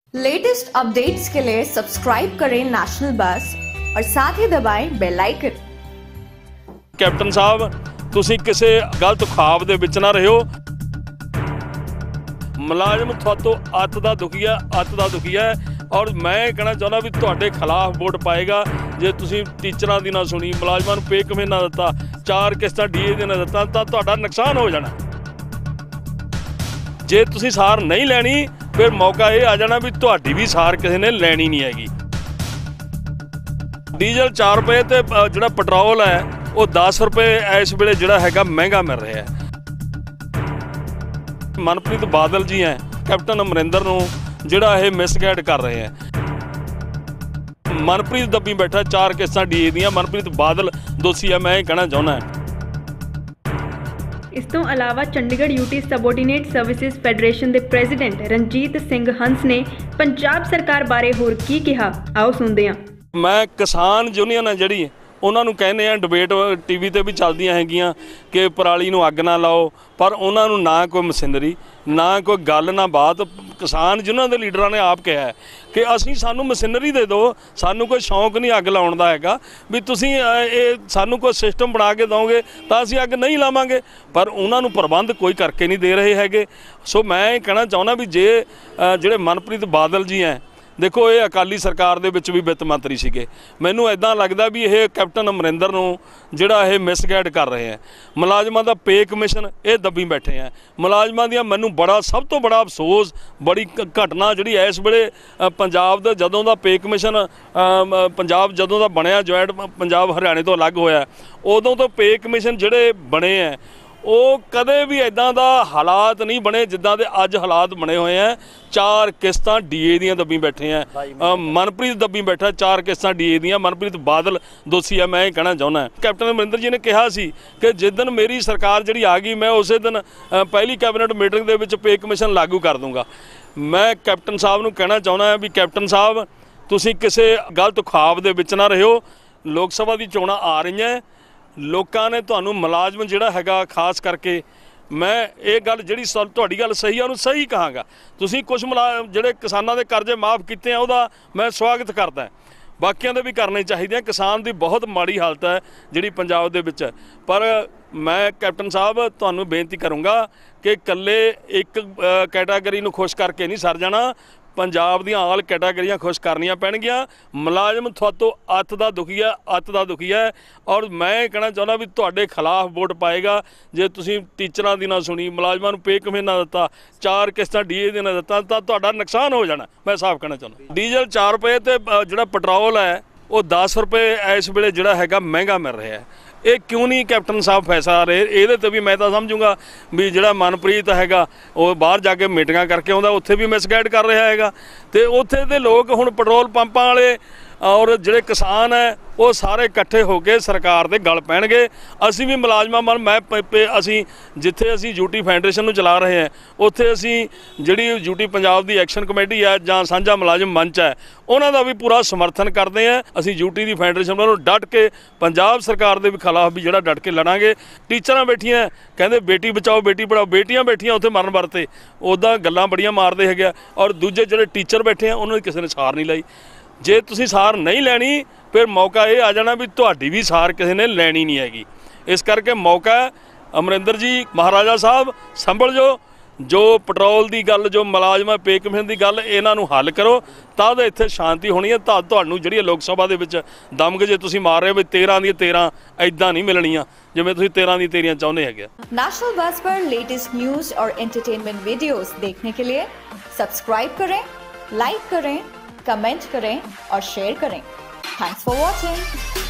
Latest updates के लिए subscribe करें नेशनल बस और साथ ही दबाएं बेल आइकन। कैप्टन साहब तुसी किसी गलत ख्वाब दे विच ना रहियो। मुलाजम थोतो अत दा दुखी है और मैं कहना चाहना भी तुहाडे खिलाफ वोट पाएगा जे तुसी टीचरां दी ना सुनी, मुलाजमां नूं पे किवें ना दिता, 4 किस्तां डीए दी ना दिता तां तुहाडा नुकसान हो जाना। जे तुसी सार नहीं लैनी फिर मौका ये आ जाना भी तुहाडी भी सार किसी ने लैनी नहीं हैगी। डीजल 4 रुपए ते जिहड़ा पेट्रोल है वो 10 रुपए इस वेले जिहड़ा हैगा महंगा मिल रहा है। मनप्रीत बादल जी हैं कैप्टन अमरिंदर नूं जिहड़ा ये मिसगाइड कर रहे हैं। मनप्रीत दब्बी बैठा 4 किस्तां डीए दियां, मनप्रीत बादल दोषी है, मैं ये कहना चाहुंदा। ਇਸ ਤੋਂ ਇਲਾਵਾ Chandigarh UT subordinate services federation ਦੇ ਪ੍ਰੈਜ਼ੀਡੈਂਟ ਰਣਜੀਤ ਸਿੰਘ ਹੰਸ ਨੇ ਪੰਜਾਬ ਸਰਕਾਰ ਬਾਰੇ ਹੋਰ ਕੀ ਕਿਹਾ, ਆਓ ਸੁਣਦੇ ਹਾਂ। ਮੈਂ ਕਿਸਾਨ ਯੂਨੀਅਨ ਹੈ ਜਿਹੜੀ ਉਹਨਾਂ ਨੂੰ ਕਹਿੰਦੇ ਆ, ਡਿਬੇਟ ਟੀਵੀ ਤੇ ਵੀ ਚੱਲਦੀਆਂ ਹੈਗੀਆਂ ਕਿ ਪਰਾਲੀ ਨੂੰ ਅੱਗ ਨਾ ਲਾਓ, ਪਰ ਉਹਨਾਂ ਨੂੰ ਨਾ ਕੋਈ ਮਸ਼ੀਨਰੀ ਨਾ ਕੋਈ ਗੱਲ ਨਾ ਬਾਤ। ਕਿਸਾਨ ਜਿਨ੍ਹਾਂ ਦੇ ਲੀਡਰਾਂ ਨੇ ਆਪ ਕਿਹਾ ਹੈ ਕਿ ਅਸੀਂ ਸਾਨੂੰ ਮਸ਼ੀਨਰੀ ਦੇ ਦਿਓ, ਸਾਨੂੰ ਕੋਈ ਸ਼ੌਂਕ ਨਹੀਂ ਅੱਗ ਲਾਉਣ ਦਾ ਹੈਗਾ, ਵੀ ਤੁਸੀਂ ਇਹ ਸਾਨੂੰ ਕੋਈ ਸਿਸਟਮ ਬਣਾ ਕੇ ਦਿਓਗੇ ਤਾਂ ਅਸੀਂ ਅੱਗ ਨਹੀਂ ਲਾਵਾਂਗੇ, ਪਰ ਉਹਨਾਂ ਨੂੰ ਪ੍ਰਬੰਧ ਕੋਈ ਕਰਕੇ ਨਹੀਂ ਦੇ ਰਹੇ ਹੈਗੇ। ਸੋ ਮੈਂ ਇਹ ਕਹਿਣਾ ਚਾਹੁੰਦਾ ਵੀ ਜੇ ਜਿਹੜੇ ਮਨਪ੍ਰੀਤ ਬਾਦਲ ਜੀ ਹੈ, देखो ये अकाली सरकार दे विच भी वित्त मंत्री सीगे, मैनूं इदां लगदा भी ये कैप्टन अमरिंदर नूं जिहड़ा ये मिसगाइड कर रहे हैं। मुलाजमां दा पे कमिशन ये दब्बी बैठे हैं। मुलाजमां दियां मैनूं बड़ा सब तो बड़ा अफसोस बड़ी घटना जिहड़ी इस वेले पंजाब दा जदों दा पे कमिशन पंजाब जदों दा बनिया, जॉइंट पंजाब हरियाणे तो अलग होया, उदों तो पे कमिशन जिहड़े बने हैं ਉਹ ਕਦੇ ਵੀ ਇਦਾਂ ਦਾ ਹਾਲਾਤ ਨਹੀਂ ਬਣੇ ਜਿੱਦਾਂ ਦੇ ਅੱਜ ਹਾਲਾਤ ਬਣੇ ਹੋਏ ਆ। 4 ਕਿਸ਼ਤਾਂ ਡੀਏ ਦੀਆਂ ਦੱਬੀ ਬੈਠੇ ਆ। ਮਨਪ੍ਰੀਤ ਦੱਬੀ ਬੈਠਾ 4 ਕਿਸ਼ਤਾਂ ਡੀਏ ਦੀਆਂ। ਮਨਪ੍ਰੀਤ ਬਾਦਲ ਦੋਸ਼ੀ ਆ, ਮੈਂ ਇਹ ਕਹਿਣਾ ਚਾਹੁੰਦਾ। ਕੈਪਟਨ ਅਮਰਿੰਦਰ ਜੀ ਨੇ ਕਿਹਾ ਸੀ ਕਿ ਜਿਸ ਦਿਨ ਮੇਰੀ ਸਰਕਾਰ ਜਿਹੜੀ ਆ ਗਈ ਮੈਂ ਉਸੇ ਦਿਨ ਪਹਿਲੀ ਕੈਬਨਿਟ ਮੀਟਿੰਗ ਦੇ ਵਿੱਚ ਪੇ ਕਮਿਸ਼ਨ ਲਾਗੂ ਕਰ ਦੂੰਗਾ। ਮੈਂ ਕੈਪਟਨ ਸਾਹਿਬ ਨੂੰ ਕਹਿਣਾ ਚਾਹੁੰਦਾ ਵੀ ਕੈਪਟਨ ਸਾਹਿਬ ਤੁਸੀਂ ਕਿਸੇ ਗਲਤ ख्वाब ਦੇ ਵਿੱਚ ਨਾ ਰਹਿਓ। ਲੋਕ ਸਭਾ ਦੀ ਚੋਣਾਂ ਆ ਰਹੀਆਂ, लोगों ने तुहानूं मुलाजम जिहड़ा हैगा खास करके मैं ये गल जिहड़ी तुहाडी गल सही है उहनूं सही कहांगा। तुसीं कुछ जिहड़े किसानां दे कर्जे माफ़ कीते हैं उहदा मैं स्वागत करदा, बाकियां दे भी करने चाहिए। किसान दी बहुत माड़ी हालत है जिहड़ी पंजाब दे विच, पर मैं कैप्टन साहब तुहानूं बेनती करूँगा कि कल्ले एक कैटागरी नूं खुश करके नहीं सर जाना, पंजाब ਦੀਆਂ ਆਲ ਕੈਟਾਗਰੀਆਂ ਖੁਸ਼ ਕਰਨੀਆਂ ਪੈਣਗੀਆਂ। ਮੁਲਾਜ਼ਮ ਤੁਹਾਤੋਂ ਅੱਤ ਦਾ ਦੁਖੀ ਹੈ ਔਰ ਮੈਂ ਕਹਿਣਾ ਚਾਹੁੰਦਾ ਵੀ ਤੁਹਾਡੇ ਖਿਲਾਫ ਵੋਟ ਪਾਏਗਾ ਜੇ ਤੁਸੀਂ ਟੀਚਰਾਂ ਦੀ ਨਾ ਸੁਣੀ, ਮੁਲਾਜ਼ਮਾਂ ਨੂੰ ਪੇ ਕਿਵੇਂ ਨਾ ਦਿੱਤਾ, 4 ਕਿਸ਼ਤਾਂ ਡੀਏ ਦੇ ਨਾ ਦਿੱਤਾ ਤਾਂ ਤੁਹਾਡਾ ਨੁਕਸਾਨ ਹੋ ਜਾਣਾ। ਮੈਂ ਸਾਫ਼ ਕਹਿਣਾ ਚਾਹੁੰਦਾ। ਡੀਜ਼ਲ 4 ਰੁਪਏ ਤੇ ਜਿਹੜਾ ਪੈਟਰੋਲ ਹੈ ਉਹ 10 ਰੁਪਏ ਇਸ ਵੇਲੇ ਜਿਹੜਾ ਹੈਗਾ ਮਹਿੰਗਾ ਮਿਲ ਰਿਹਾ ਹੈ। ਇਹ ਕਿਉਂ ਨਹੀਂ ਕੈਪਟਨ ਸਾਹਿਬ ਫੈਸਲਾ ਰਹੇ? ਇਹਦੇ ਤੇ ਵੀ ਮੈਂ ਤਾਂ ਸਮਝੂੰਗਾ ਵੀ ਜਿਹੜਾ ਮਨਪ੍ਰੀਤ ਹੈਗਾ ਉਹ ਬਾਹਰ ਜਾ ਕੇ ਮੀਟਿੰਗਾਂ ਕਰਕੇ ਆਉਂਦਾ, ਉੱਥੇ ਵੀ ਮਿਸਗਾਈਡ ਕਰ ਰਿਹਾ ਹੈਗਾ, ਤੇ ਉੱਥੇ ਦੇ ਲੋਕ ਹੁਣ ਪੈਟਰੋਲ ਪੰਪਾਂ ਵਾਲੇ और ਜਿਹੜੇ किसान है वो सारे इकट्ठे होकर सरकार के गल पैणगे। असी भी मुलाजमां मैं असी जिथे असी यूटी फैडरेशन नूं चला रहे हैं उत्थे असी जिहड़ी यूटी पंजाब की एक्शन कमेटी है जां सांझा मुलाजम मंच है उन्हां दा भी पूरा समर्थन करते हैं। असी यूटी की फैडरेशन वालों डट के पंजाब सरकार के खिलाफ भी जिहड़ा डट के लड़ांगे। टीचरां बैठियां कहंदे बेटी बचाओ बेटी पढ़ाओ, बेटियां बैठियां उत्थे मरण वरते उदां गल्लां बड़ियां मारदे हैगे, और दूजे जिहड़े टीचर बैठे हैं उन्होंने किसी ने सार नहीं लाई। जे तुसी सार नहीं लैनी फिर मौका ये आ जाना भी तुहाडी भी सार किसी ने लैनी नहीं हैगी। इस करके मौका अमरिंदर जी महाराजा साहब संभल जो पेट्रोल की गल, जो मुलाजम पे कमिशन की गल, इन्हां नूं हल करो तद इत्थे शांति होनी है। तुहानूं जिहड़ी लोक सभा दे विच दमग जे तुसी मार रहे हो 13 दी 13 इदां नहीं मिलणियां जिवें तुसी 13 दी 13 चाहुंदे हैगे। नेशनल बस पर लेटेस्ट न्यूज़ और एंटरटेनमेंट वीडियोस देखने के लिए सब्सक्राइब करें, लाइक करें, कमेंट करें और शेयर करें। Thanks for watching.